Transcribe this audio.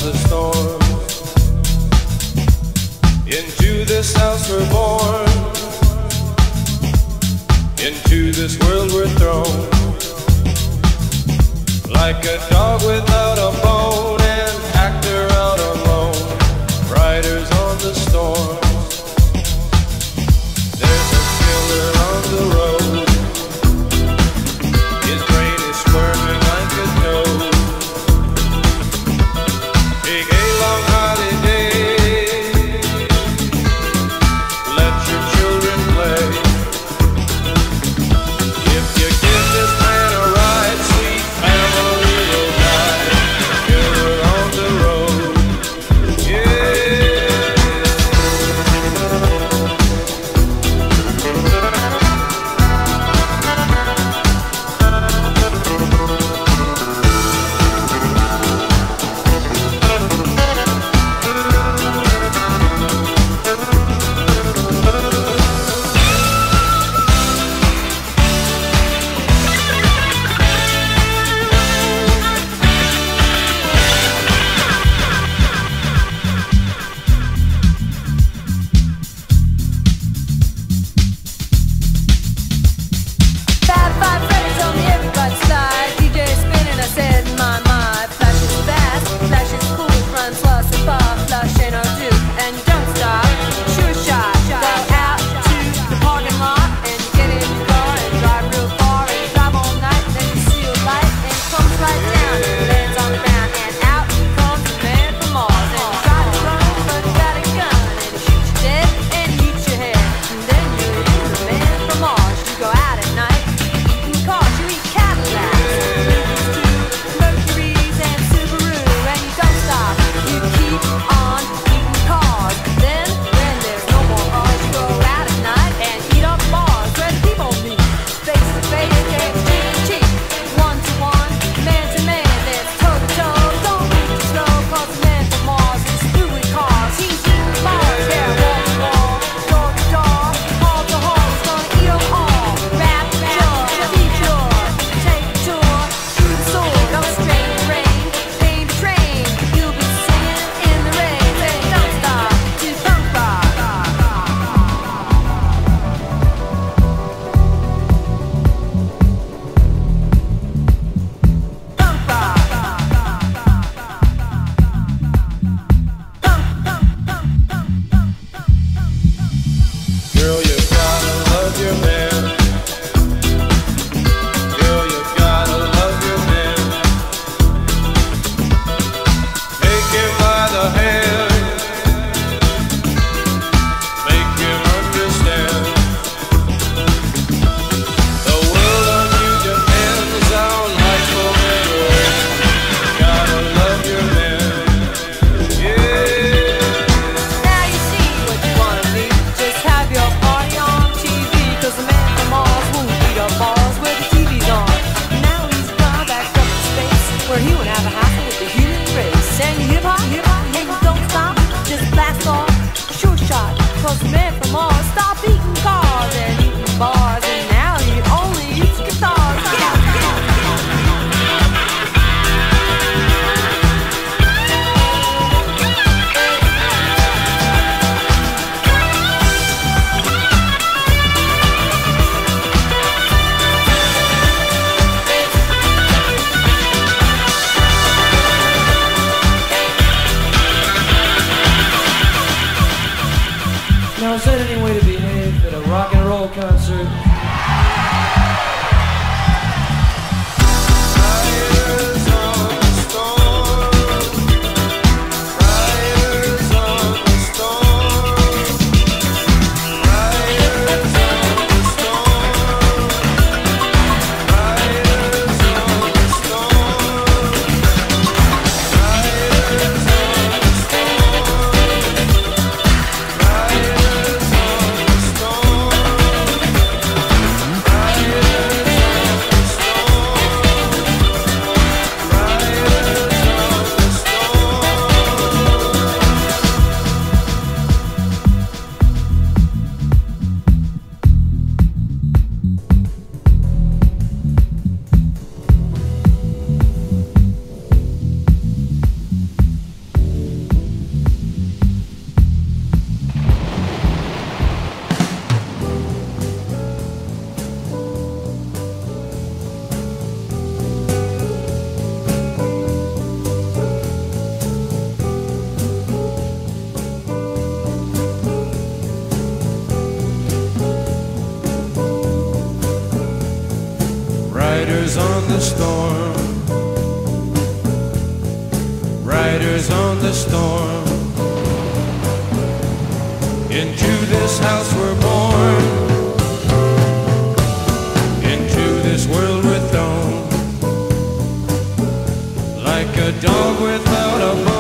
the storm. Into this house we're born. Into this world we're thrown. Like a dog without a bone, an actor out alone, riders on the storm. There's a killer on the road. His brain is squirming like a toad. Take a long holiday. Let your children play. If you give this man a ride, sweet family will die. Killer on the road. storm, riders on the storm. Into this house we're born, into this world we're thrown, like a dog without a bone.